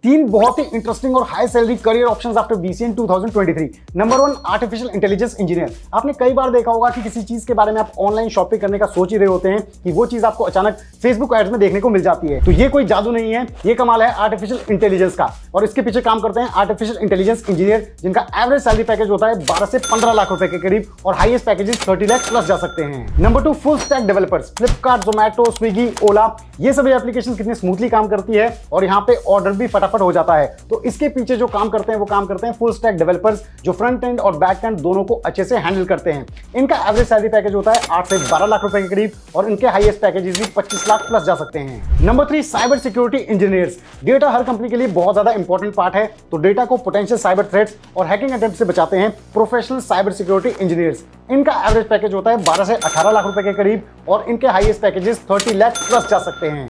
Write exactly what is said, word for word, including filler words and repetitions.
तीन बहुत ही इंटरेस्टिंग और high salary career options after BCA in two thousand twenty three. Number one, artificial intelligence engineer. आपने कई बार देखा होगा कि किसी चीज के बारे में आप ऑनलाइन शॉपिंग करने का सोच ही रहे होते हैं कि वो चीज आपको अचानक फेसबुक एड्स में देखने को मिल जाती है। तो ये कोई जादू नहीं है, ये कमाल है आर्टिफिशियल इंटेलिजेंस का, और इसके पीछे काम करते हैं आर्टिफिशियल इंटेलिजेंस इंजीनियर, जिनका एवरेज सैलरी पैकेज होता है बारह से पंद्रह लाख रुपए के करीब और हाईएस्ट पैकेजेस तीस लाख प्लस जा सकते हैं। Number two, full stack developers. Flipkart, Zomato, Swiggy, Ola, ये सभी एप्लीकेशन कितनी स्मूथली काम करती है और यहाँ पे ऑर्डर भी फटाफट हो जाता है। तो इसके पीछे जो काम करते हैं वो काम करते हैं फुल स्टैक डेवलपर्स, जो फ्रंट एंड और बैक एंड दोनों को अच्छे से हैंडल करते हैं। इनका एवरेज सैलरी पैकेज होता है आठ से बारह लाख रुपए के करीब और इनके हाईएस्ट पैकेजेस भी पच्चीस लाख प्लस जा सकते हैं। Number three, cyber security engineers. Data हर कंपनी के लिए बहुत ज्यादा इंपॉर्टेंट पार्ट है, तो डेटा को पोटेंशियल साइबर थ्रेट्स और हैकिंग अटेम्प्ट से बचाते हैं प्रोफेशनल साइबर सिक्योरिटी इंजीनियर्स। इनका एवरेज पैकेज होता है बारह से अठारह लाख रुपए के करीब और इनके हाईएस्ट पैकेजेस तीस लाख प्लस जा सकते हैं।